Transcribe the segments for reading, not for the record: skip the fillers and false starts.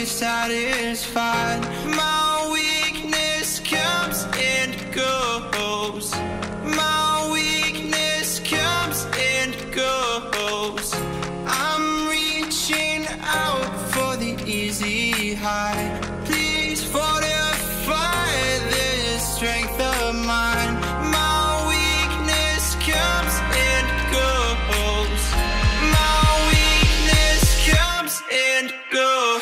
satisfied. My weakness comes and goes. My weakness comes and goes. I'm reaching out for the easy high. Please fortify this strength of mine. My weakness comes and goes. My weakness comes and goes.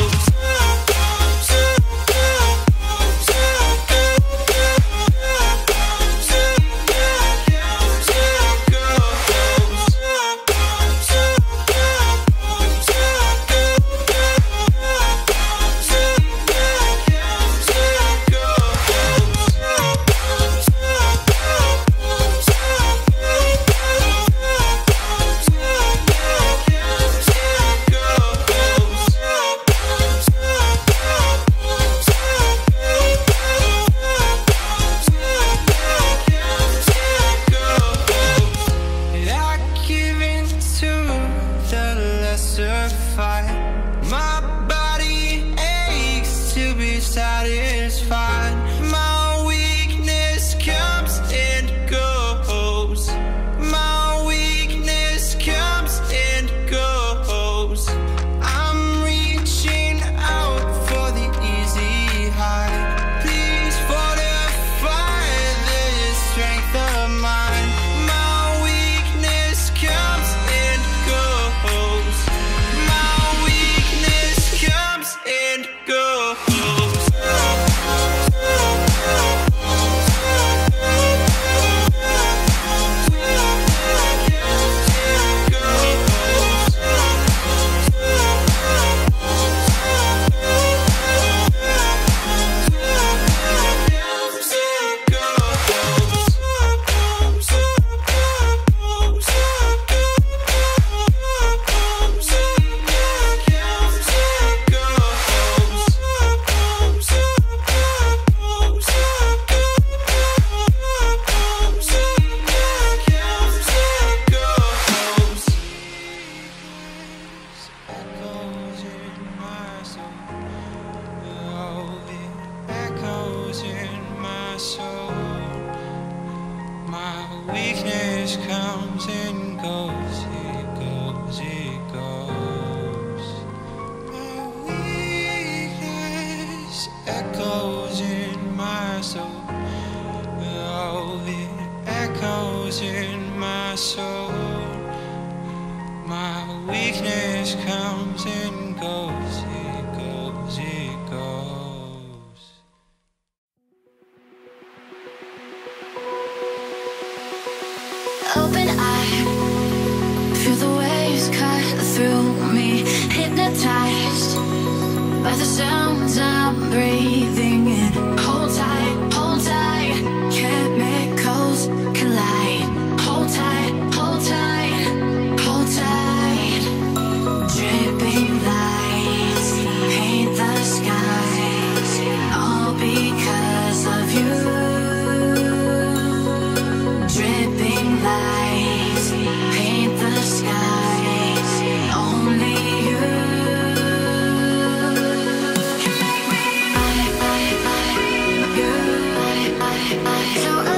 My body aches to be satisfied. My weakness comes and goes. My weakness comes and goes. I'm reaching out for the easy high. Please fortify this strength of mine. My weakness comes and goes. My weakness comes and goes. Weakness comes and goes, it goes, it goes. My weakness echoes in my soul. Oh, it echoes in my soul. My weakness comes and goes, it goes, it goes. Open eye, feel the waves cut through me. Hypnotized by the sounds I'm breathing in. Hold tight, chemicals collide. Hold tight, hold tight, hold tight. Dripping lights paint the skies, all because of you. Dripping lights paint the skies, only you can make me you. So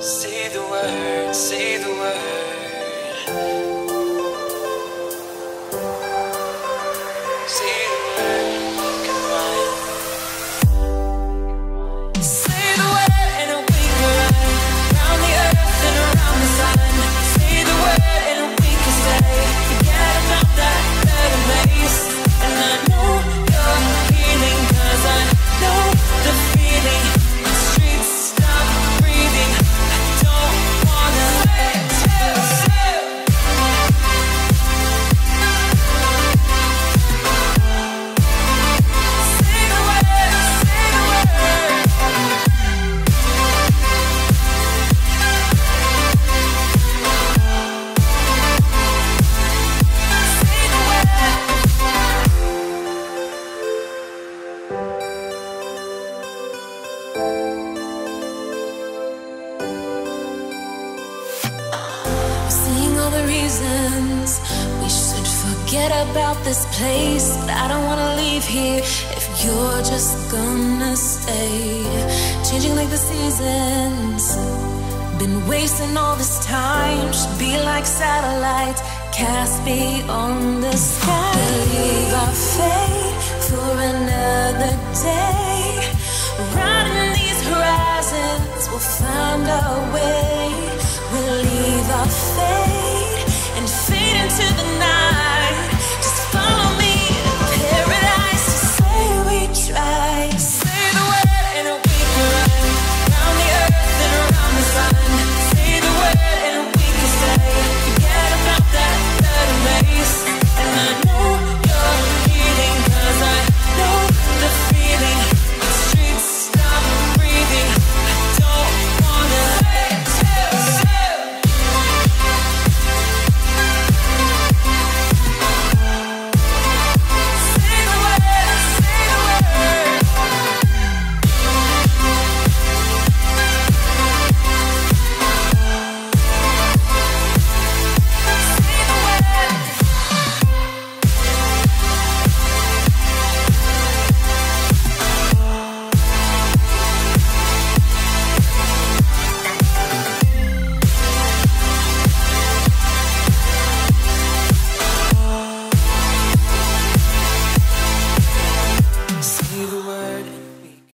Say the word, say the word. Say the word, goodbye. Say the word and we can run around the earth and around the sun. Say the word and we can stay. Forget about that better place. And I know you're healing, 'cause I know the feeling. The streets stop breathing. I don't wanna let you say. Say the word, say the word. Say the word. Seeing all the reasons we should forget about this place, but I don't wanna leave here if you're just gonna stay. Changing like the seasons, been wasting all this time. Should be like satellites cast beyond the sky. Leave our fate for another day. Riding these horizons, we'll find our way. We'll leave our fate and fade into the night.